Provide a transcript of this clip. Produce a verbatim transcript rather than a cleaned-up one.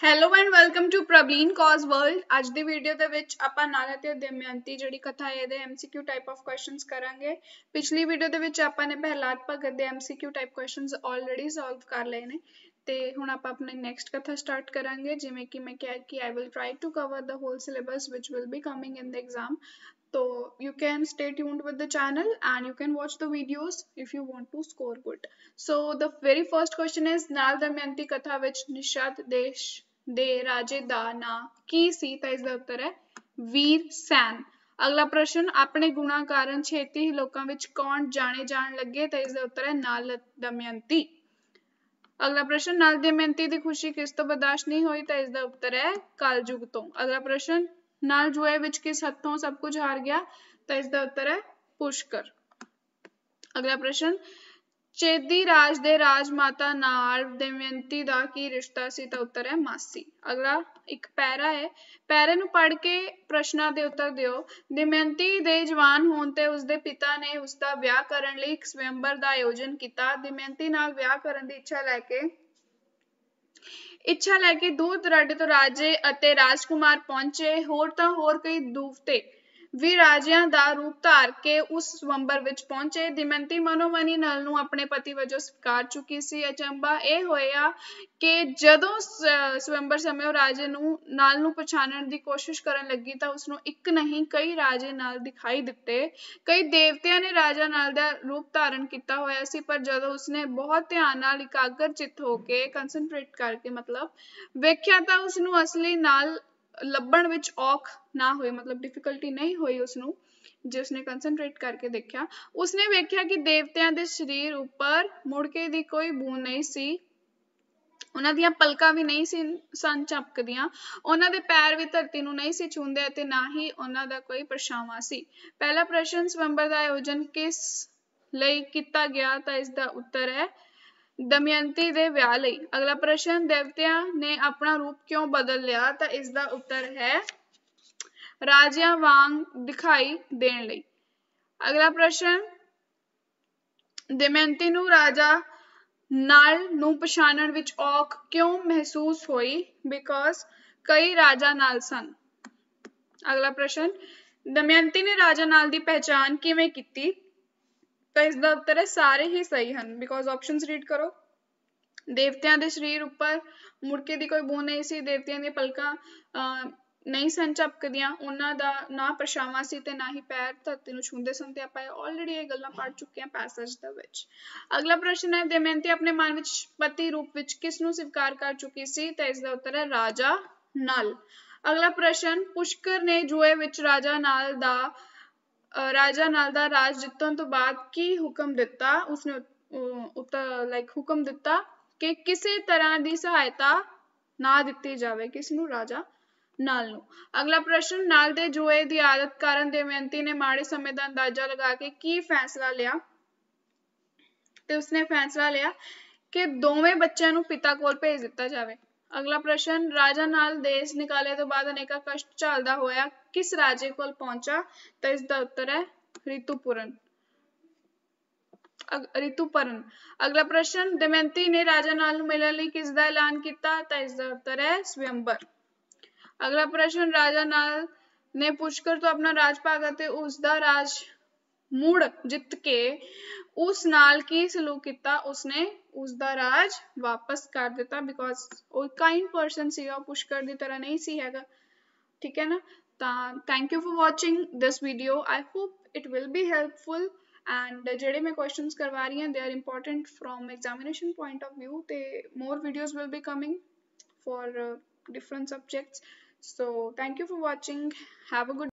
Hello and welcome to Prabhleen Kaur's world. ਅੱਜ ਦੀ video ਦੇ ਵਿੱਚ ਆਪਾਂ ਨਲ ਅਤੇ ਦਮਯੰਤੀ ਜਿਹੜੀ ਕਥਾ ਹੈ ਇਹਦੇ ਐਮਸੀਕਿਊ ਟਾਈਪ ਆਫ ਕੁਐਸਚਨਸ ਕਰਾਂਗੇ। ਪਿਛਲੀ ਵੀਡੀਓ ਦੇ ਵਿੱਚ ਆਪਾਂ ਨੇ ਪ੍ਰਹਿਲਾਦ ਭਗਤ ਦੇ MCQ type questions already solve ਕਰ ਲਏ ਨੇ ਤੇ ਹੁਣ ਆਪਾਂ ਆਪਣੀ ਨੈਕਸਟ ਕਥਾ ਸਟਾਰਟ ਕਰਾਂਗੇ। ਜਿਵੇਂ ਕਿ ਮੈਂ ਕਿਹਾ ਕਿ I will try to cover the whole syllabus which will be coming in the exam. So you can stay tuned with the channel and you can watch the videos if you want to score good. So the very first question is Nal Damayanti Katha ਵਿੱਚ ਨਿਸ਼ਦ ਦੇਸ਼ ਦੇ ਰਾਜੇ ਦਾ ਨਾਂ ਕੀ ਸੀ? ਤਾਂ ਇਸ ਦਾ ਉੱਤਰ ਹੈ ਵੀਰ ਸੈਨ। ਅਗਲਾ ਪ੍ਰਸ਼ਨ ਆਪਣੇ ਗੁਣਾਂ ਕਾਰਨ ਛੇਤੀ ਹੀ ਲੋਕਾਂ ਵਿੱਚ ਕੌਣ ਜਾਣੇ ਜਾਣ ਲੱਗੇ? ਤਾਂ ਇਸ ਦਾ ਉੱਤਰ ਹੈ ਨਲ ਦਮਯੰਤੀ। ਅਗਲਾ ਪ੍ਰਸ਼ਨ ਨਲ ਦਮਯੰਤੀ ਦੀ ਖੁਸ਼ੀ ਕਿਸ ਤੋਂ ਬਰਦਾਸ਼ਤ ਨਹੀਂ ਹੋਈ? ਤਾਂ ਇਸ ਦਾ ਉੱਤਰ ਹੈ ਕਲਯੁਗ ਤੋਂ। ਅਗਲਾ ਪ੍ਰਸ਼ਨ ਨਲ ਜੂਏ ਵਿੱਚ ਕਿਸ ਹੱਥੋਂ ਸਭ ਕੁਝ ਹਾਰ ਗਿਆ? ਤਾਂ ਇਸ ਦਾ ਉੱਤਰ ਹੈ ਪੁਸ਼ਕਰ। ਅਗਲਾ ਪ੍ਰਸ਼ਨ ਚੇਦੀ ਰਾਜ ਦੇ ਰਾਜਮਾਤਾ ਨਾਲ ਦਮਯੰਤੀ ਦਾ ਕੀ ਰਿਸ਼ਤਾ ਸੀ? ਤਾਂ ਉੱਤਰ ਹੈ ਮਾਸੀ। ਅਗਲਾ ਇੱਕ ਪੈਰਾ ਹੈ, ਪੈਰੇ ਨੂੰ ਪੜ੍ਹ ਕੇ ਪ੍ਰਸ਼ਨਾਂ ਦੇ ਉੱਤਰ ਦਿਓ। ਦਮਯੰਤੀ ਦੇ ਜਵਾਨ ਹੋਣ ਤੇ ਉਸਦੇ ਪਿਤਾ ਨੇ ਉਸਦਾ ਵਿਆਹ ਕਰਨ ਲਈ ਇੱਕ ਸਵੰਬਰ ਦਾ ਆਯੋਜਨ ਕੀਤਾ। ਦਮਯੰਤੀ ਨਾਲ ਵਿਆਹ ਕਰਨ ਦੀ ਇੱਛਾ ਲੈ ਕੇ ਇੱਛਾ ਲੈ ਕੇ ਦੂਰ ਦੁਰਾਡੇ ਤੋਂ ਰਾਜੇ ਅਤੇ ਰਾਜਕੁਮਾਰ ਪਹੁੰਚੇ। ਹੋਰ ਤਾਂ ਹੋਰ ਕਈ ਦੂਵਤੇ ਵੀ ਰਾਜਿਆਂ ਦਾ ਰੂਪ ਧਾਰ ਕੇ ਉਸ ਸਵੰਬਰ ਵਿੱਚ ਪਹੁੰਚੇ। ਦਮਯੰਤੀ ਮਨੋਮਨੀ ਨਲ ਨੂੰ ਆਪਣੇ ਪਤੀ ਵਜੋਂ ਸਵੀਕਾਰ ਚੁੱਕੀ ਸੀ। ਅਚੰਭਾ ਇਹ ਹੋਇਆ ਕਿ ਜਦੋਂ ਸਵੰਬਰ ਸਮੇਂ ਉਹ ਰਾਜੇ ਨੂੰ ਨਲ ਨੂੰ ਪਛਾਣਨ ਦੀ ਕੋਸ਼ਿਸ਼ ਕਰਨ ਲੱਗੀ ਤਾਂ ਉਸਨੂੰ ਇੱਕ ਨਹੀਂ ਕਈ ਰਾਜੇ ਨਲ ਦਿਖਾਈ ਦਿੱਤੇ। ਕਈ ਦੇਵਤਿਆਂ ਨੇ ਰਾਜਾ ਨਲ ਦਾ ਰੂਪ ਧਾਰਨ ਕੀਤਾ ਹੋਇਆ ਸੀ, ਪਰ ਜਦੋਂ ਉਸਨੇ ਬਹੁਤ ਧਿਆਨ ਨਾਲ ਇਕਾਗਰ ਚਿੱਤ ਹੋ ਕੇ ਕੰਸਨਟਰੇਟ ਕਰਕੇ ਮਤਲਬ ਵੇਖਿਆ ਤਾਂ ਉਸਨੂੰ ਅਸਲੀ ਨਲ ਲੱਭਣ ਵਿੱਚ ਔਖ ਨਾ ਹੋਈ, ਮਤਲਬ ਡਿਫਿਕਲਟੀ ਨਹੀਂ ਹੋਈ ਉਸਨੂੰ। ਜੇ ਉਸਨੇ ਕੰਸਨਟਰੇਟ ਕਰਕੇ ਦੇਖਿਆ, ਉਸਨੇ ਵੇਖਿਆ ਕਿ ਦੇਵਤਿਆਂ ਦੇ ਸਰੀਰ ਉੱਪਰ ਮੁੜਕੇ ਦੀ ਕੋਈ ਬੂੰਦ ਨਹੀਂ ਸੀ, ਉਹਨਾਂ ਦੀਆਂ ਪਲਕਾਂ ਵੀ ਨਹੀਂ ਸੀ ਸਨ ਝਪਕਦੀਆਂ, ਉਹਨਾਂ ਦੇ ਪੈਰ ਵੀ ਧਰਤੀ ਨੂੰ ਨਹੀਂ ਸੀ ਛੂੰਹਦੇ ਅਤੇ ਨਾ ਹੀ ਉਹਨਾਂ ਦਾ ਕੋਈ ਪਰਛਾਵਾਂ ਸੀ। ਪਹਿਲਾ ਪ੍ਰਸ਼ਨ ਸਵੰਬਰ ਦਾ ਆਯੋਜਨ ਕਿਸ ਲਈ ਕੀਤਾ ਗਿਆ? ਤਾਂ ਇਸ ਦਾ ਉੱਤਰ ਹੈ ਦਮਯੰਤੀ ਦੇ ਵਿਆਹ ਲਈ। ਅਗਲਾ ਪ੍ਰਸ਼ਨ ਦੇਵਤਿਆਂ ਨੇ ਆਪਣਾ ਰੂਪ ਕਿਉਂ ਬਦਲ ਲਿਆ? ਤਾਂ ਇਸ ਦਾ ਉੱਤਰ ਹੈ ਰਾਜਿਆਂ ਵਾਂਗ ਦਿਖਾਈ ਦੇਣ ਲਈ। ਅਗਲਾ ਪ੍ਰਸ਼ਨ ਦਮਯੰਤੀ ਨੂੰ ਰਾਜਾ ਨਲ ਨੂੰ ਪਛਾਣਨ ਵਿੱਚ ਔਖ ਕਿਉਂ ਮਹਿਸੂਸ ਹੋਈ? ਬਿਕੋਜ਼ ਕਈ ਰਾਜਾ ਨਲ ਸਨ। ਅਗਲਾ ਪ੍ਰਸ਼ਨ ਦਮਯੰਤੀ ਨੇ ਰਾਜਾ ਨਲ ਦੀ ਪਹਿਚਾਣ ਕਿਵੇਂ ਕੀਤੀ? ਤਾਂ ਇਸ ਦਾ ਉੱਤਰ ਹੈ ਸਾਰੇ ਹੀ ਸਹੀ ਹਨ। ਬਿਕੋਜ਼ ਆਪਸ਼ਨਸ ਰੀਡ ਕਰੋ। ਦੇਵਤਿਆਂ ਦੇ ਸਰੀਰ ਉੱਪਰ ਮੁੜਕੇ ਦੀ ਕੋਈ ਬੂੰਦ ਨਹੀਂ ਸੀ, ਦੇਵਤਿਆਂ ਦੀਆਂ ਪਲਕਾਂ ਅਹ ਨਹੀਂ ਸਨ ਝਪਕਦੀਆਂ, ਉਹਨਾਂ ਦਾ ਨਾ ਪਰਛਾਵਾਂ ਸੀ ਤੇ ਨਾ ਹੀ ਪੈਰ ਧਰਤੀ ਨੂੰ ਛੂੰਹਦੇ ਸਨ, ਤੇ ਆਪਾਂ ਆਲਰੇਡੀ ਇਹ ਗੱਲਾਂ ਪੜ੍ਹ ਚੁੱਕੇ ਹਾਂ ਪੈਸੇਜ ਦੇ ਵਿੱਚ। ਅਗਲਾ ਪ੍ਰਸ਼ਨ ਹੈ ਦਮਯੰਤੀ ਆਪਣੇ ਮਨ ਵਿੱਚ ਪਤੀ ਰੂਪ ਵਿੱਚ ਕਿਸ ਨੂੰ ਸਵੀਕਾਰ ਕਰ ਚੁੱਕੀ ਸੀ? ਤਾਂ ਇਸ ਦਾ ਉੱਤਰ ਹੈ ਰਾਜਾ ਨਲ। ਅਗਲਾ ਪ੍ਰਸ਼ਨ ਪੁਸ਼ਕਰ ਨੇ ਜੂਏ ਵਿੱਚ ਰਾਜਾ ਨਲ ਦਾ ਰਾਜਾ ਨਲ ਦਾ ਰਾਜ ਜਿੱਤਣ ਤੋਂ ਬਾਅਦ ਕੀ ਹੁਕਮ ਦਿੱਤਾ? ਉਸਨੇ ਉੱਤਰ ਲਾਈਕ ਹੁਕਮ ਦਿੱਤਾ ਕਿ ਕਿਸੇ ਤਰ੍ਹਾਂ ਦੀ ਸਹਾਇਤਾ ਨਾ ਦਿੱਤੀ ਜਾਵੇ। ਕਿਸ ਨੂੰ? ਰਾਜਾ ਨਲ ਨੂੰ। ਅਗਲਾ ਪ੍ਰਸ਼ਨ ਨਲ ਦੇ ਜੂਏ ਦੀ ਆਦਤ ਕਾਰਨ ਦਮਯੰਤੀ ਨੇ ਮਾੜੇ ਸਮੇਂ ਦਾ ਅੰਦਾਜ਼ਾ ਲਗਾ ਕੇ ਕੀ ਫੈਸਲਾ ਲਿਆ? ਤੇ ਉਸਨੇ ਫੈਸਲਾ ਲਿਆ ਕਿ ਦੋਵੇਂ ਬੱਚਿਆਂ ਨੂੰ ਪਿਤਾ ਕੋਲ ਭੇਜ ਦਿੱਤਾ ਜਾਵੇ। ਅਗਲਾ ਪ੍ਰਸ਼ਨ ਰਾਜਾ ਨਲ ਦੇਸ਼ ਨਿਕਾਲੇ ਤੋਂ ਬਾਅਦ ਅਨੇਕਾਂ ਕਸ਼ਟ ਝੱਲਦਾ ਹੋਇਆ ਕਿਸ ਰਾਜੇ ਕੋਲ ਪਹੁੰਚਾ? ਤਾਂ ਇਸ ਦਾ ਉੱਤਰ ਹੈ ਰਿਤੂਪਰਨ ਰਿਤੂਪਰਨ। ਅਗਲਾ ਪ੍ਰਸ਼ਨ ਦਮਯੰਤੀ ਨੇ ਰਾਜਾ ਨਲ ਨੂੰ ਮਿਲਣ ਲਈ ਕਿਸ ਦਾ ਐਲਾਨ ਕੀਤਾ? ਤਾਂ ਇਸ ਦਾ ਉੱਤਰ ਹੈ ਸਵੰਬਰ। ਅਗਲਾ ਪ੍ਰਸ਼ਨ ਰਾਜਾ ਨਲ ਨੇ ਪੁਸ਼ਕਰ ਤੋਂ ਆਪਣਾ ਰਾਜ ਭਾਗ ਅਤੇ ਉਸਦਾ ਰਾਜ ਮੁੜ ਜਿੱਤ ਕੇ ਉਸ ਨਾਲ ਕੀ ਸਲੂਕ ਕੀਤਾ? ਉਸਨੇ ਉਸਦਾ ਰਾਜ ਵਾਪਸ ਕਰ ਦਿੱਤਾ। ਬਿਕੋਜ਼ ਉਹ ਕਾਈਂਡ ਪਰਸਨ ਸੀਗਾ, ਪੁਸ਼ਕਰ ਦੀ ਤਰ੍ਹਾਂ ਨਹੀਂ ਸੀ ਹੈਗਾ। ਠੀਕ ਹੈ ਨਾ? ਤਾਂ thank you for watching this video. I hope it will be helpful and ਜਿਹੜੇ ਮੈਂ ਕੁਐਸਚਨਸ ਕਰਵਾ ਰਹੀ ਹਾਂ they are important from examination point of view, ਤੇ more videos will be coming for uh, different subjects. So thank you for watching. Have a good